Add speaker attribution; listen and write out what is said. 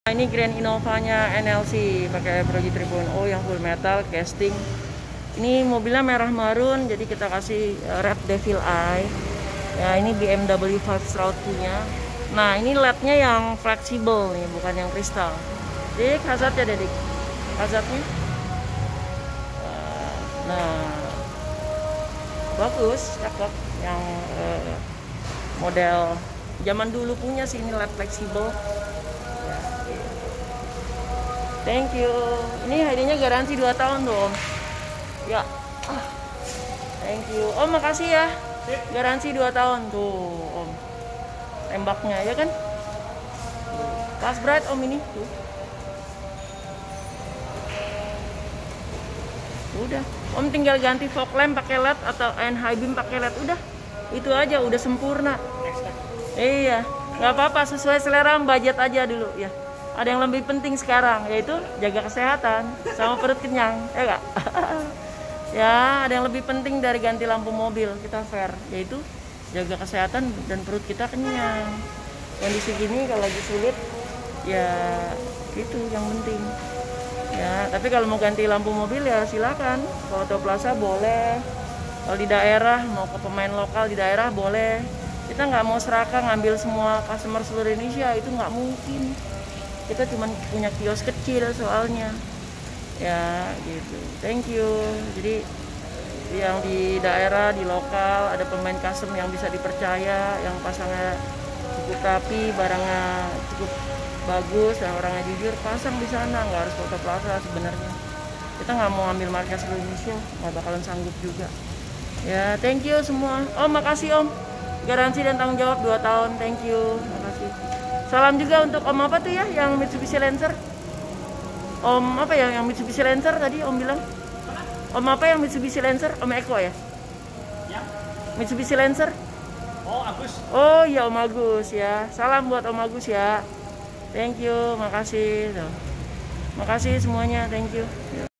Speaker 1: Ini Grand Innova-nya NLC pakai Progi 3.0 yang full metal casting. Ini mobilnya merah marun, jadi kita kasih Red Devil Eye. Ya, ini BMW 5 Stroud punya. Nah, ini LED-nya yang fleksibel nih, bukan yang kristal. Dik, hazardnya Dedik. Hazardnya. Nah, bagus, cakep. Yang model zaman dulu punya sih, ini LED fleksibel. Thank you. Ini hadiahnya garansi 2 tahun tuh, Om. Ya. Thank you. Om, makasih ya. Garansi 2 tahun tuh, Om. Tembaknya ya kan? Pas bright Om ini tuh. Udah. Om tinggal ganti fog lamp pakai LED atau high beam pakai LED, udah. Itu aja udah sempurna. Iya, nggak apa-apa, sesuai selera, budget aja dulu ya. Ada yang lebih penting sekarang, yaitu jaga kesehatan sama perut kenyang, ya nggak? Ya, ada yang lebih penting dari ganti lampu mobil, kita fair, yaitu jaga kesehatan dan perut kita kenyang. Kondisi gini kalau lagi sulit, ya itu yang penting. Ya, tapi kalau mau ganti lampu mobil ya silakan. Kalau Auto Plaza boleh. Kalau di daerah mau ke pemain lokal di daerah boleh. Kita nggak mau serakah ngambil semua customer seluruh Indonesia, itu nggak mungkin. Kita cuma punya kios kecil soalnya ya gitu. Thank you. Jadi yang di daerah, di lokal ada pemain custom yang bisa dipercaya, yang pasangnya cukup rapi, barangnya cukup bagus dan orangnya jujur, pasang di sana. Nggak harus Auto Plaza sebenarnya. Kita nggak mau ambil market seluruh Indonesia, nggak bakalan sanggup juga ya. Thank you semua. Om, makasih Om, garansi dan tanggung jawab 2 tahun. Thank you, makasih. Salam juga untuk Om apa tuh ya, yang Mitsubishi Lancer. Om apa ya, yang Mitsubishi Lancer tadi Om bilang? Om apa yang Mitsubishi Lancer? Om Eko ya? Ya. Mitsubishi Lancer? Oh, Agus. Oh iya, Om Agus ya. Salam buat Om Agus ya. Thank you, makasih. Makasih semuanya, thank you.